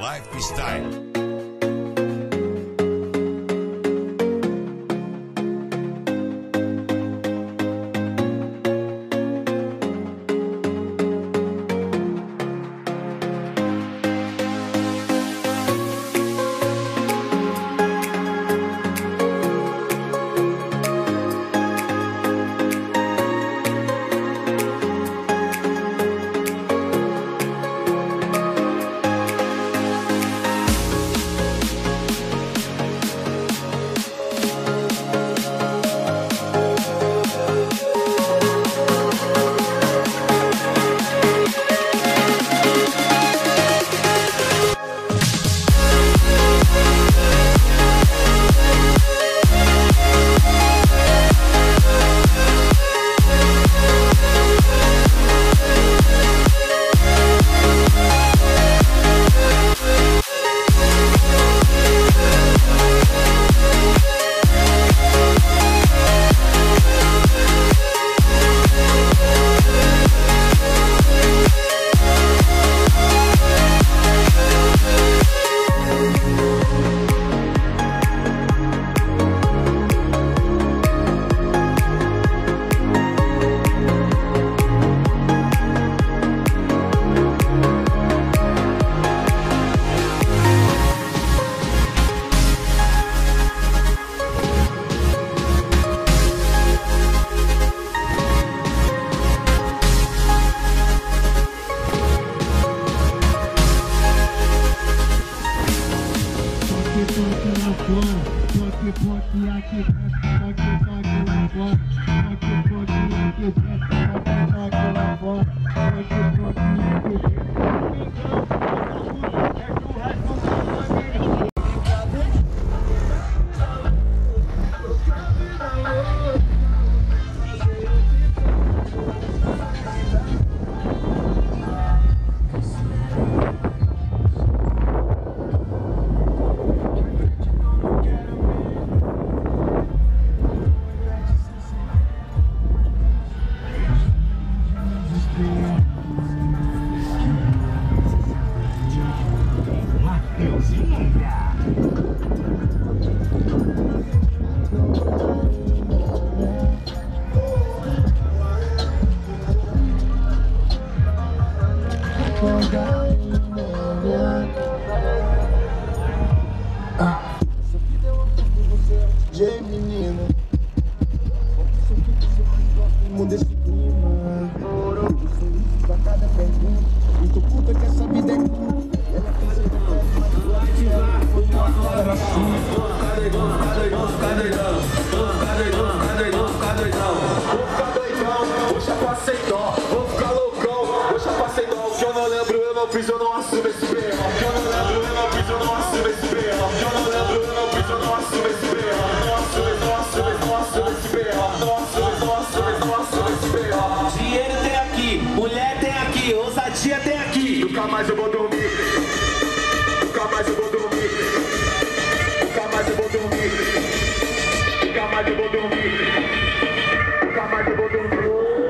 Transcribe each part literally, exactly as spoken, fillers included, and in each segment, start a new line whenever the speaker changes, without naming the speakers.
Lifestyle.
Dinheiro tem aqui, mulher tem aqui, ousadia tem aqui.
Nunca mais eu vou dormir. Nunca mais eu vou dormir. Nunca mais eu vou dormir. Nunca mais eu vou dormir. Nunca mais eu vou dormir.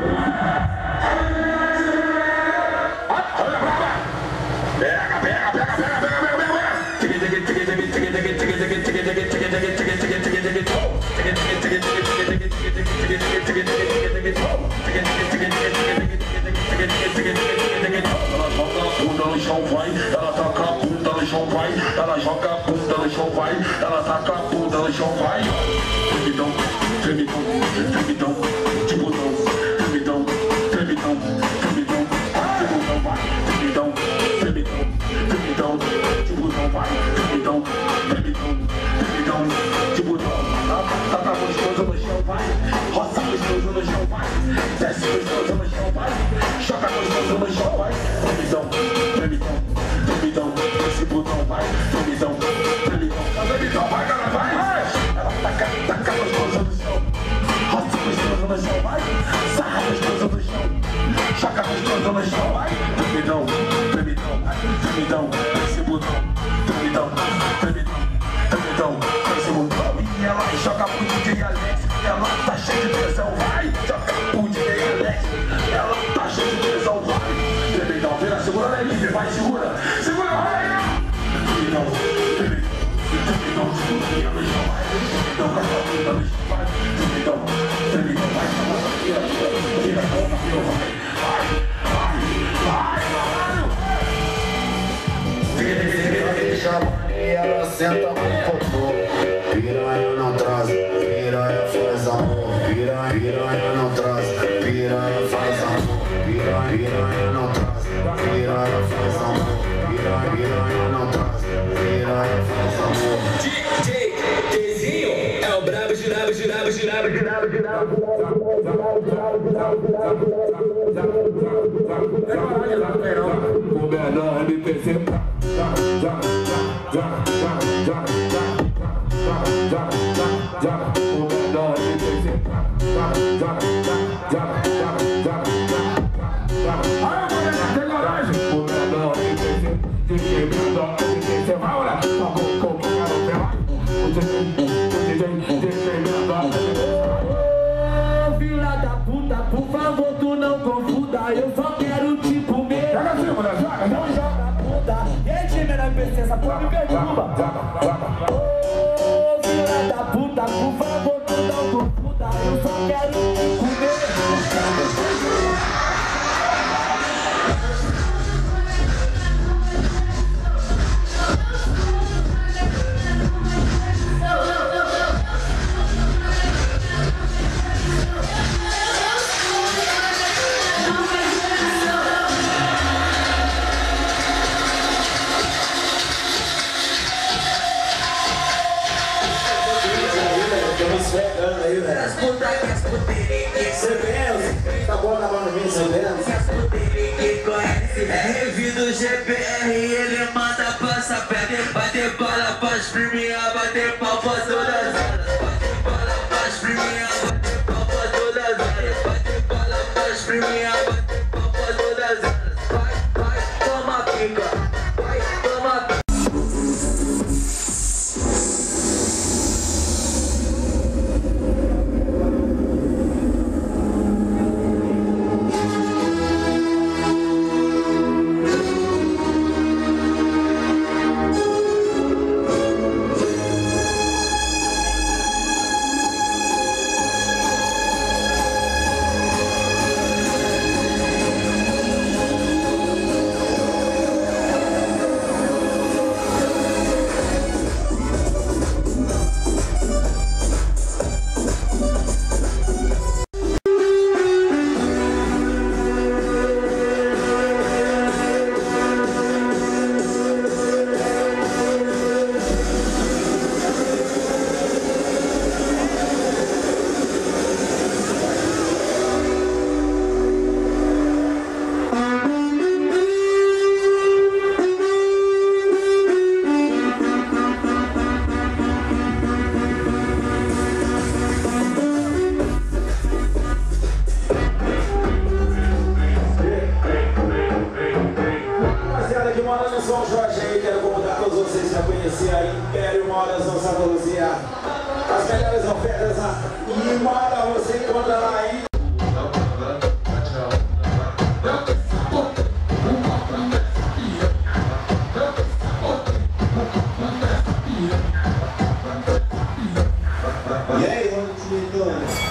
Pega, pega, pega, pega, pega, pega, ela joga a bunda no chão, vai, ela taca a bunda no chão, vai, ela joga a bunda no chão, vai, ela taca a bunda no chão, vai. Tremidão, tremidão, tremidão, tipo não, tremidão, tremidão, tremidão, tipo não vai, tremidão, tremidão, tremidão, tipo não vai, tremidão, tremidão, tremidão, tipo não, taca gostoso no chão, vai, roça gostoso no chão, vai, desce gostoso no chão, vai, choca gostoso no chão, vai, tremidão, tremidão, tremidão, esse botão vai, tremidão, tremidão, tremidão, vai, cara, vai, vai, ela taca, taca gostoso no chão, roça gostoso no chão, vai, sarra gostoso no chão, choca gostoso no chão, vai, tremidão, tremidão, tremidão, esse botão, tremidão, tremidão, tremidão, esse botão, e ela joga pro D J Alex, ela tá cheia de tesão, vai, joga pro D J Alex, ela tá cheia de tesão, vai, tremidão, vira, segura na livre, vai, segura, segura, vai,
Ela senta com popô. Piranha não traz, piranha faz amor. Piranha, piranha não traz, piranha faz amor. Piranha, piranha não traz, piranha faz amor. Piranha, piranha não traz, piranha faz amor.
D J, Edição, é o brabo, girava, girava, girava, girava, girava, o menor M P C. Filha da puta, por favor, tu não confunda. Eu só quero te comer. Joga assim, mulher, joga, não joga puta. Quem te menor P C, essa porra me perturba. Ô, filha da puta, por favor, tu não confunda. Eu só quero te comer.
Aí, velho. Você pensa? Tá bom na mão de mim, você pensa?
R do G P R, ele manda passa pé. Bater bola, pós premiar, bater pau pra todas as horas. Bater bola, pós premiar, bater pau pra todas as horas. Bater bola, pós premiar, bater pau pra todas as horas. Vai, vai, toma pica. Vai, toma pica.
Santa Luzia. As melhores ofertas na Imara você encontra lá aí. E aí, vamos te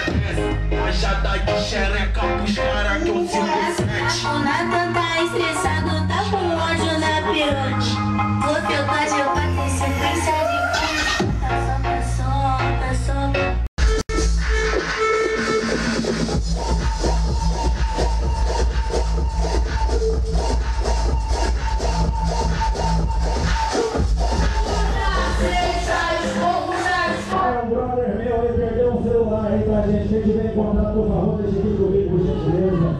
desce. Rajada de xereca pros caras que eu sinto sete.
O Nathan tá estressado, tá com ódio na pirote. Vou filtrar de bater sequência de tá solta, solta, solta.
Quem tiver em contato, por favor, deixe aqui comigo, por gentileza.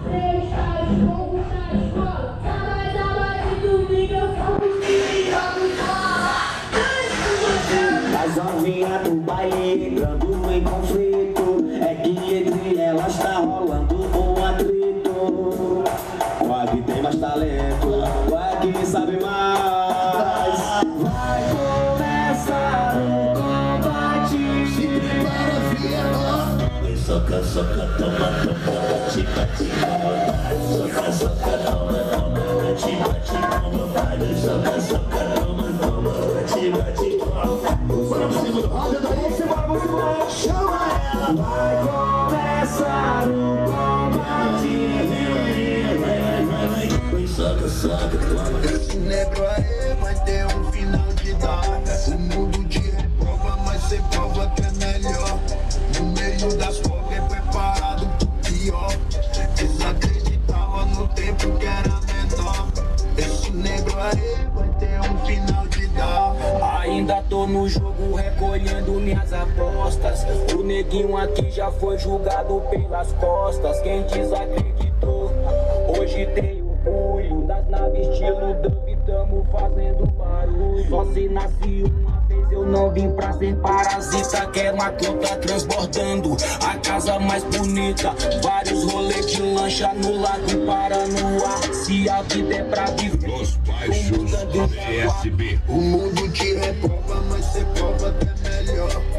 As novinhas do baile entrando em conflito. É que entre elas tá rolando um atrito. Qual que tem mais talento? Qual que sabe mais? Vai começar o combate. Se prepara, filha. Soca, soca, toma, toma, bate, bate, toma, soca, soca, toma, toma, bate, bate, toma, bate, soca, soca, toma, toma, bate, bate, toma. Bora pro segundo round, da você, bora pro segundo round, chama ela. Vai começar o combate. Vem, soca, soca, toma.
Esse negro aí vai ter um final de data. O mundo te reprova, mas cê prova que é melhor. No meio das pobres preparado pro pior. Desacreditava no tempo que era menor. Esse negro aí vai ter um final de dar.
Ainda tô no jogo recolhendo minhas apostas. O neguinho aqui já foi julgado pelas costas. Quem desacreditou hoje tem orgulho. Das naves estilo Dove tamo fazendo barulho. Só se nasci uma vez, eu não vim pra ser parasita. Quero uma conta transbordando a casa mais bonita. Vários rolês de lancha no lago para no ar. Se a vida é pra viver,
Os baixos do P S B.
O mundo te reprova, mas cê prova que é melhor.